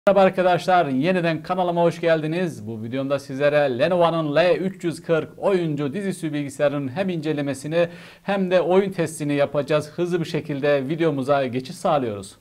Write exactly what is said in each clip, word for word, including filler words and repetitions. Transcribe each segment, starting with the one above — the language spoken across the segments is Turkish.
Merhaba arkadaşlar, yeniden kanalıma hoş geldiniz. Bu videomda sizlere Lenovo'nun L üç yüz kırk oyuncu dizüstü bilgisayarın hem incelemesini hem de oyun testini yapacağız. Hızlı bir şekilde videomuza geçiş sağlıyoruz.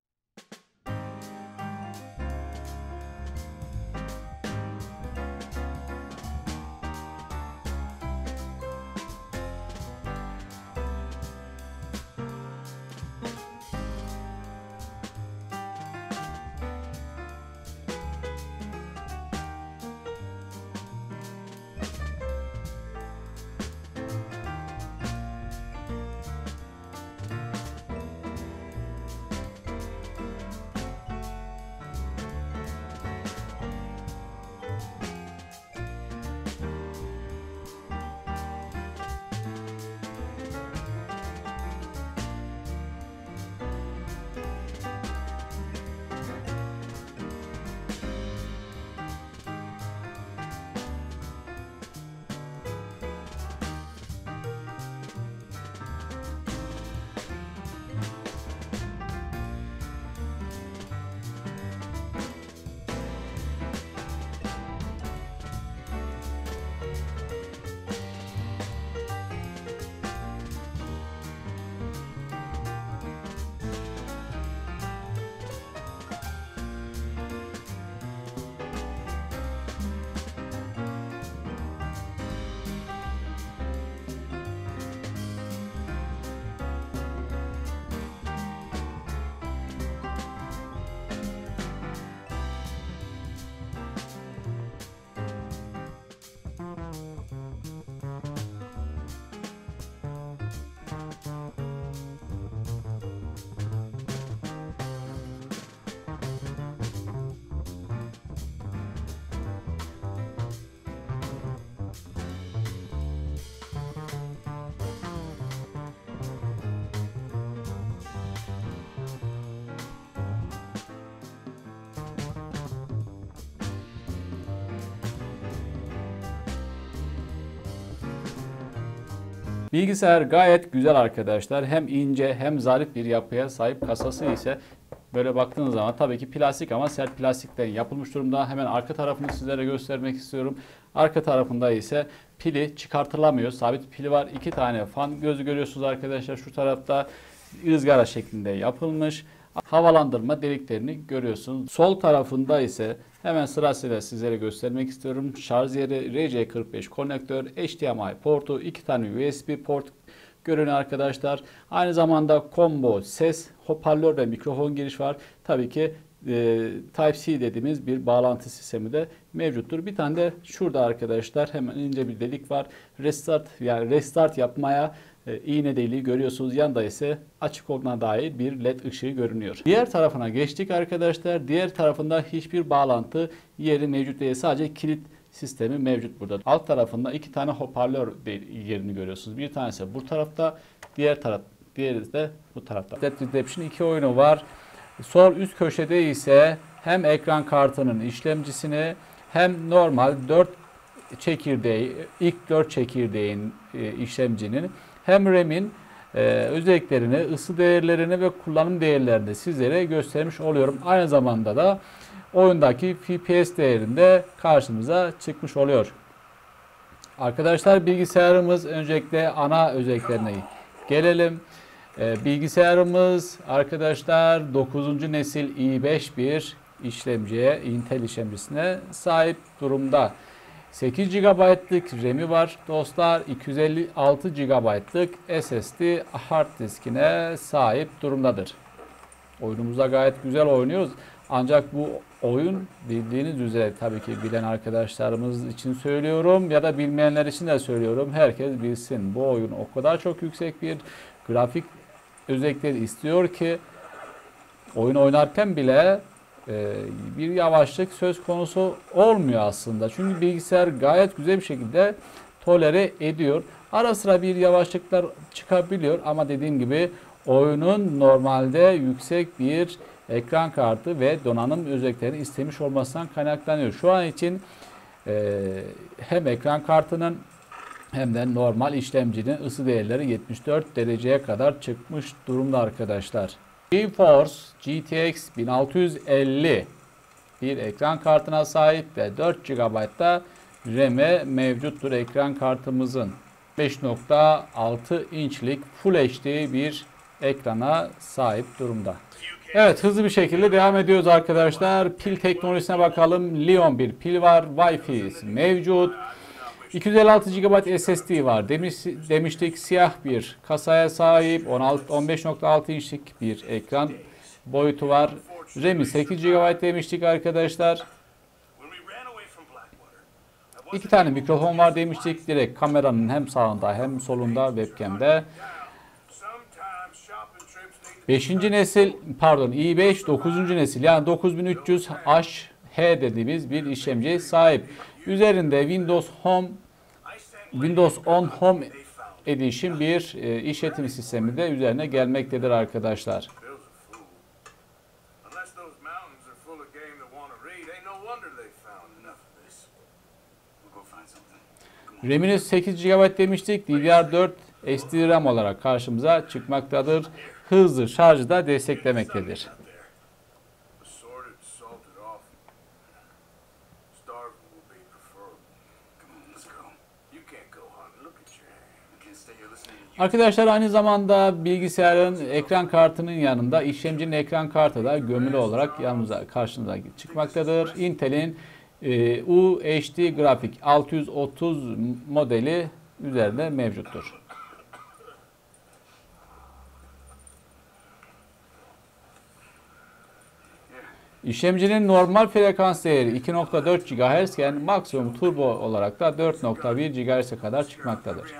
Bilgisayar gayet güzel arkadaşlar. Hem ince hem zarif bir yapıya sahip. Kasası ise böyle baktığınız zaman tabii ki plastik ama sert plastikten yapılmış durumda. Hemen arka tarafını sizlere göstermek istiyorum. Arka tarafında ise pili çıkartılamıyor. Sabit pili var. İki tane fan gözü görüyorsunuz arkadaşlar. Şu tarafta ızgara şeklinde yapılmış. Havalandırma deliklerini görüyorsunuz. Sol tarafında ise hemen sırasıyla sizlere göstermek istiyorum. Şarj yeri, R J kırk beş konektör, H D M I portu, iki tane U S B port görünüyor arkadaşlar. Aynı zamanda combo ses, hoparlör ve mikrofon giriş var. Tabii ki e, Type-C dediğimiz bir bağlantı sistemi de mevcuttur. Bir tane de şurada arkadaşlar hemen ince bir delik var. Restart yani restart yapmaya e, iğne deliği görüyorsunuz. Yanda ise açık olduğuna dair bir led ışığı görünüyor. Diğer tarafına geçtik arkadaşlar. Diğer tarafında hiçbir bağlantı yeri mevcut değil. Sadece kilit sistemi mevcut burada. Alt tarafında iki tane hoparlör yerini görüyorsunuz. Bir tanesi bu tarafta, diğer taraf, diğeri de bu tarafta. Red Dead Redemption iki oyunu var. Sol üst köşede ise hem ekran kartının işlemcisini hem normal dört çekirdeği, ilk dört çekirdeğin e, işlemcinin hem RAM'in e, özelliklerini, ısı değerlerini ve kullanım değerlerini sizlere göstermiş oluyorum. Aynı zamanda da oyundaki F P S değerinde karşımıza çıkmış oluyor. Arkadaşlar bilgisayarımız öncelikle ana özelliklerine gelelim. Ee, bilgisayarımız arkadaşlar dokuzuncu nesil i beş bir işlemciye, Intel işlemcisine sahip durumda. sekiz gigabaytlık RAM'i var dostlar. iki yüz elli altı gigabaytlık S S D hard diskine sahip durumdadır. Oyunumuza gayet güzel oynuyoruz. Ancak bu oyun bildiğiniz üzere tabii ki bilen arkadaşlarımız için söylüyorum ya da bilmeyenler için de söylüyorum. Herkes bilsin. Bu oyun o kadar çok yüksek bir grafik özellikleri istiyor ki oyun oynarken bile e, bir yavaşlık söz konusu olmuyor aslında. Çünkü bilgisayar gayet güzel bir şekilde tolere ediyor. Ara sıra bir yavaşlıklar çıkabiliyor ama dediğim gibi oyunun normalde yüksek bir ekran kartı ve donanım özelliklerini istemiş olmasından kaynaklanıyor. Şu an için e, hem ekran kartının hem de normal işlemcinin ısı değerleri yetmiş dört dereceye kadar çıkmış durumda arkadaşlar. GeForce G T X bin altı yüz elli bir ekran kartına sahip ve dört gigabayt da RAM'i mevcuttur ekran kartımızın. beş nokta altı inçlik Full H D bir ekrana sahip durumda. Evet, hızlı bir şekilde devam ediyoruz arkadaşlar. Pil teknolojisine bakalım. Li on bir pil var. Wi-Fi mevcut. iki yüz elli altı gigabayt S S D var. Demiş, demiştik siyah bir kasaya sahip. on beş nokta altı inçlik bir ekran boyutu var. RAM'i sekiz gigabayt demiştik arkadaşlar. İki tane mikrofon var demiştik. Direkt kameranın hem sağında hem solunda webcam'de. beşinci nesil pardon i beş dokuzuncu nesil yani dokuz bin üç yüz H dediğimiz bir işlemciye sahip. Üzerinde Windows Home Windows on Home Edition bir e, işletim sistemi de üzerine gelmektedir arkadaşlar. RAM'iniz sekiz gigabayt demiştik. D D R dört S D RAM olarak karşımıza çıkmaktadır. Hızlı şarjı da desteklemektedir. Arkadaşlar aynı zamanda bilgisayarın ekran kartının yanında işlemcinin ekran kartı da gömülü olarak yanımıza karşımıza çıkmaktadır. Intel'in e, U H D grafik altı yüz otuz modeli üzerinde mevcuttur. İşlemcinin normal frekans değeri iki nokta dört gigahertz iken maksimum turbo olarak da dört nokta bir gigahertz'e kadar çıkmaktadır.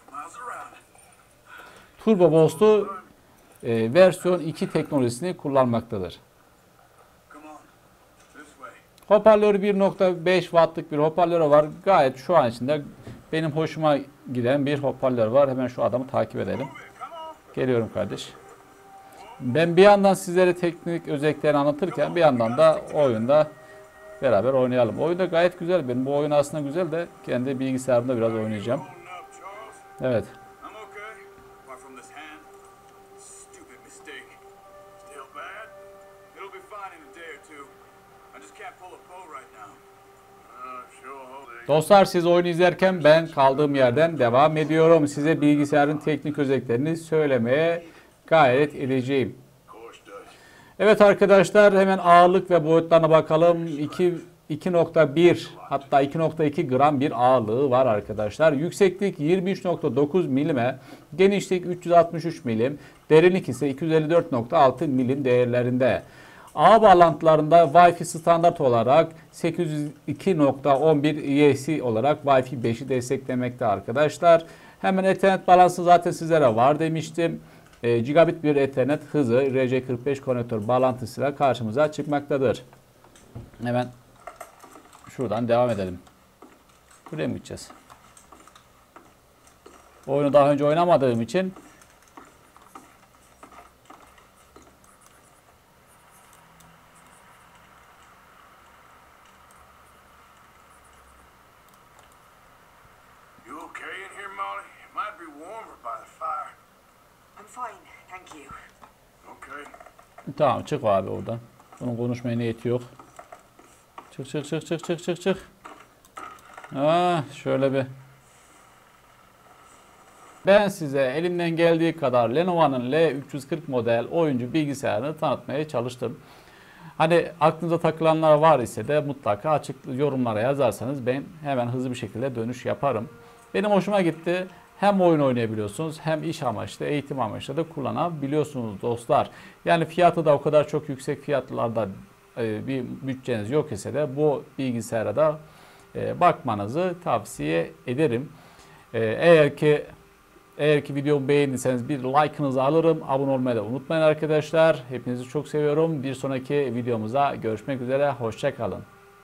Turbo Boost'u e, versiyon iki teknolojisini kullanmaktadır. Hoparlörü bir nokta beş wattlık bir hoparlörü var. Gayet şu an içinde benim hoşuma giden bir hoparlör var. Hemen şu adamı takip edelim. Geliyorum kardeş. Ben bir yandan sizlere teknik özelliklerini anlatırken bir yandan da oyunda beraber oynayalım. Oyunda gayet güzel. Benim bu oyun aslında güzel de kendi bilgisayarımda biraz oynayacağım. Evet. Dostlar, siz oyunu izlerken ben kaldığım yerden devam ediyorum. Size bilgisayarın teknik özelliklerini söylemeye gayret edeceğim. Evet arkadaşlar, hemen ağırlık ve boyutlarına bakalım. iki nokta bir hatta iki nokta iki gram bir ağırlığı var arkadaşlar. Yükseklik yirmi üç nokta dokuz milime, genişlik üç yüz altmış üç milim, derinlik ise iki yüz elli dört nokta altı milim değerlerinde. Ağ bağlantılarında Wi-Fi standart olarak sekiz yüz iki nokta on bir E C olarak Wi-Fi beşi desteklemekte arkadaşlar. Hemen Ethernet bağlantısı zaten sizlere var demiştim. E, gigabit bir Ethernet hızı R J kırk beş konnektör bağlantısıyla karşımıza çıkmaktadır. Hemen şuradan devam edelim. Buraya mı gideceğiz? Oyunu daha önce oynamadığım için tamam, çık abi oradan. Bunun konuşmaya niyeti yok. Çık çık çık çık çık çık çık. Ah, şöyle bir. Ben size elimden geldiği kadar Lenovo'nun L üç yüz kırk model oyuncu bilgisayarını tanıtmaya çalıştım. Hani aklınıza takılanlar var ise de mutlaka açık yorumlara yazarsanız ben hemen hızlı bir şekilde dönüş yaparım. Benim hoşuma gitti. Hem oyun oynayabiliyorsunuz hem iş amaçlı, eğitim amaçlı da kullanabiliyorsunuz dostlar. Yani fiyatı da o kadar çok yüksek fiyatlarda e, bir bütçeniz yok ise de bu bilgisayara da e, bakmanızı tavsiye ederim. E, eğer ki eğer ki videomu beğendiyseniz bir like'ınızı alırım. Abone olmayı da unutmayın arkadaşlar. Hepinizi çok seviyorum. Bir sonraki videomuza görüşmek üzere. Hoşça kalın.